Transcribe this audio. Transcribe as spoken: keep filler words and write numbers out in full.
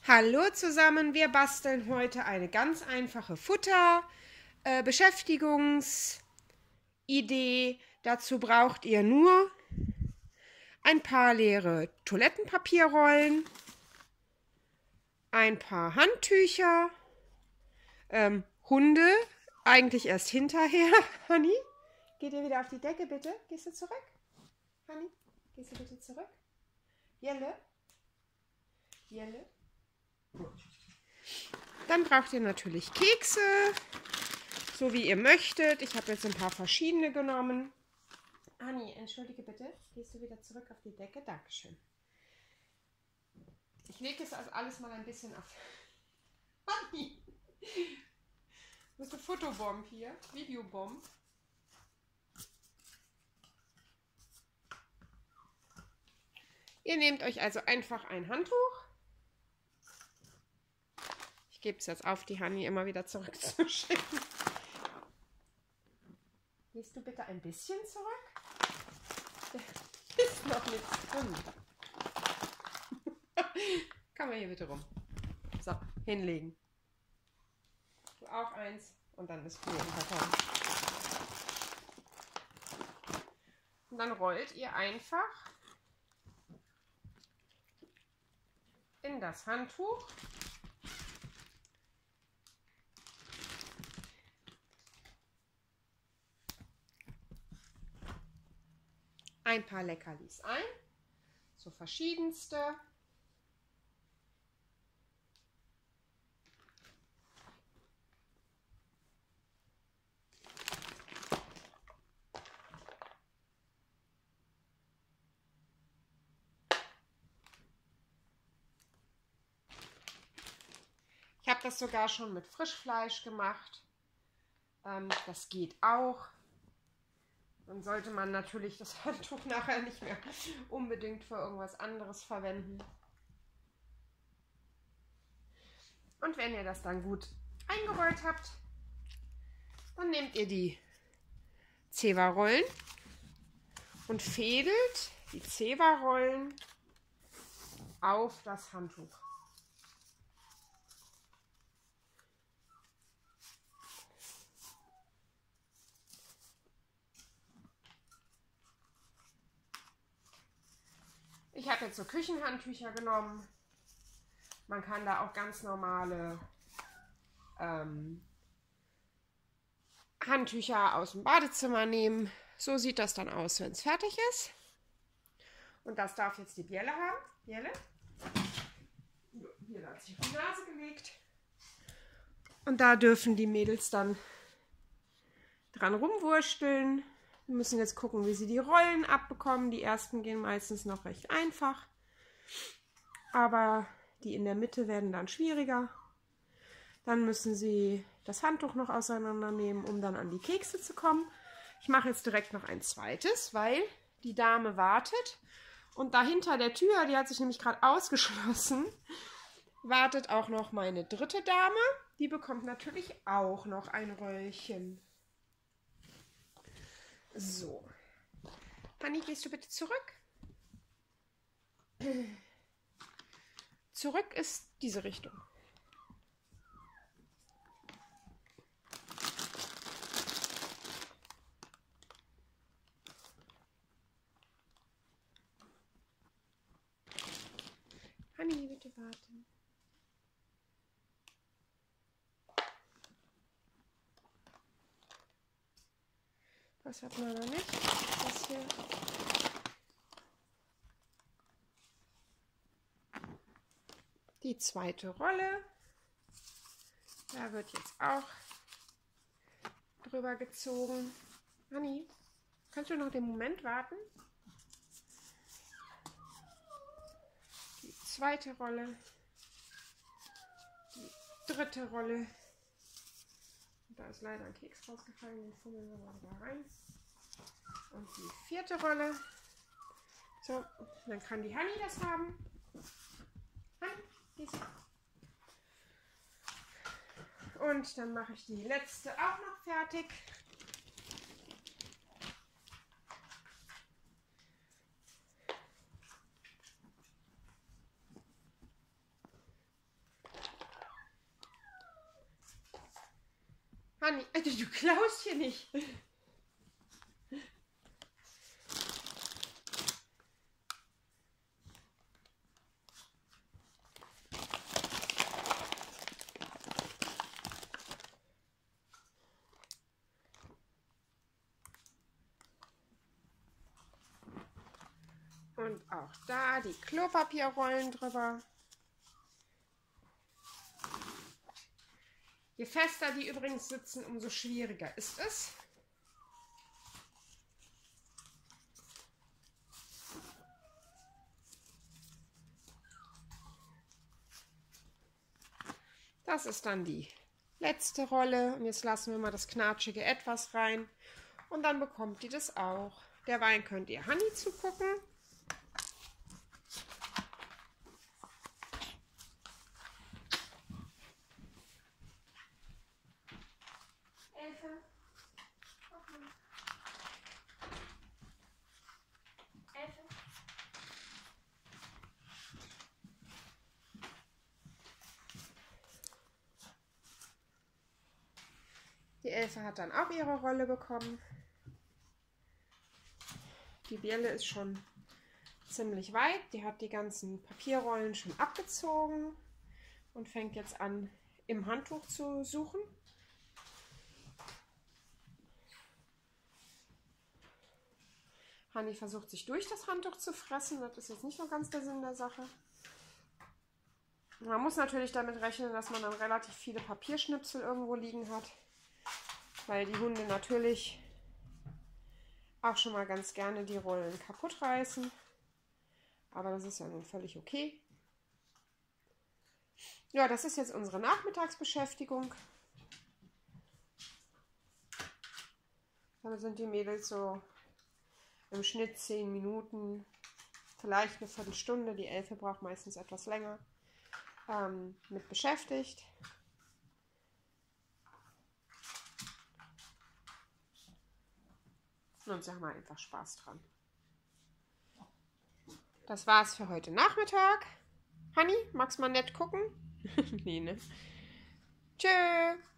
Hallo zusammen, wir basteln heute eine ganz einfache Futter-Beschäftigungsidee. Dazu braucht ihr nur ein paar leere Toilettenpapierrollen, ein paar Handtücher, ähm, Hunde, eigentlich erst hinterher. Honey, geht ihr wieder auf die Decke, bitte? Gehst du zurück? Honey, gehst du bitte zurück? Jelle? Jelle? Dann braucht ihr natürlich Kekse, so wie ihr möchtet. Ich habe jetzt ein paar verschiedene genommen. Anni, entschuldige bitte, gehst du wieder zurück auf die Decke? Dankeschön. Ich lege es also alles mal ein bisschen auf. Anni! Du bist eine Fotobomb hier, Videobomb. Ihr nehmt euch also einfach ein Handtuch. Ich gebe es jetzt auf, die Honey immer wieder zurückzuschicken. Gehst du bitte ein bisschen zurück? Da ist noch nichts drin. Komm mal hier bitte rum. So, hinlegen. Du auch eins und dann ist Ruhe im Karton. Und dann rollt ihr einfach in das Handtuch ein paar Leckerlis ein, so verschiedenste. Ich habe das sogar schon mit Frischfleisch gemacht. Ähm, das geht auch. Dann sollte man natürlich das Handtuch nachher nicht mehr unbedingt für irgendwas anderes verwenden. Und wenn ihr das dann gut eingerollt habt, dann nehmt ihr die Zewa-Rollen und fädelt die Zewa-Rollen auf das Handtuch. Ich habe jetzt so Küchenhandtücher genommen. Man kann da auch ganz normale ähm, Handtücher aus dem Badezimmer nehmen. So sieht das dann aus, wenn es fertig ist. Und das darf jetzt die Bjelle haben. Bjelle. Hier hat sich auf die Nase gelegt. Und da dürfen die Mädels dann dran rumwursteln. Wir müssen jetzt gucken, wie sie die Rollen abbekommen. Die ersten gehen meistens noch recht einfach. Aber die in der Mitte werden dann schwieriger. Dann müssen sie das Handtuch noch auseinandernehmen, um dann an die Kekse zu kommen. Ich mache jetzt direkt noch ein zweites, weil die Dame wartet. Und dahinter der Tür, die hat sich nämlich gerade ausgeschlossen, wartet auch noch meine dritte Dame. Die bekommt natürlich auch noch ein Röllchen. So. Anni, gehst du bitte zurück? Zurück ist diese Richtung. Anni, bitte warten. Das hat man noch nicht. Das hier. Die zweite Rolle. Da wird jetzt auch drüber gezogen. Anni, kannst du noch den Moment warten? Die zweite Rolle. Die dritte Rolle. Da ist leider ein Keks rausgefallen, den fummeln wir mal da rein. Und die vierte Rolle. So, dann kann die Honey das haben. Honey, gehst du. Und dann mache ich die letzte auch noch fertig. Hanni, du klaust hier nicht. Und auch da die Klopapierrollen drüber. Je fester die übrigens sitzen, umso schwieriger ist es. Das ist dann die letzte Rolle. Und jetzt lassen wir mal das knatschige Etwas rein. Und dann bekommt die das auch. Derweil könnt ihr Hanni zugucken. Die Elfe hat dann auch ihre Rolle bekommen. Die Birle ist schon ziemlich weit. Die hat die ganzen Papierrollen schon abgezogen und fängt jetzt an, im Handtuch zu suchen. Hanni versucht sich durch das Handtuch zu fressen. Das ist jetzt nicht so ganz der Sinn der Sache. Man muss natürlich damit rechnen, dass man dann relativ viele Papierschnipsel irgendwo liegen hat, weil die Hunde natürlich auch schon mal ganz gerne die Rollen kaputt reißen. Aber das ist ja nun völlig okay. Ja, das ist jetzt unsere Nachmittagsbeschäftigung. Damit sind die Mädels so im Schnitt zehn Minuten, vielleicht eine Viertelstunde, die Elfe braucht meistens etwas länger, ähm, mit beschäftigt. Und sie haben einfach Spaß dran. Das war's für heute Nachmittag. Hanni, magst du mal nett gucken? Nee, ne? Tschö.